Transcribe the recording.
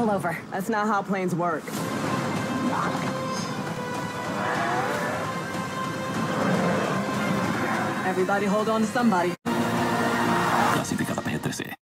pull over. That's not how planes work. Everybody hold on to somebody. Clasificada PG-13.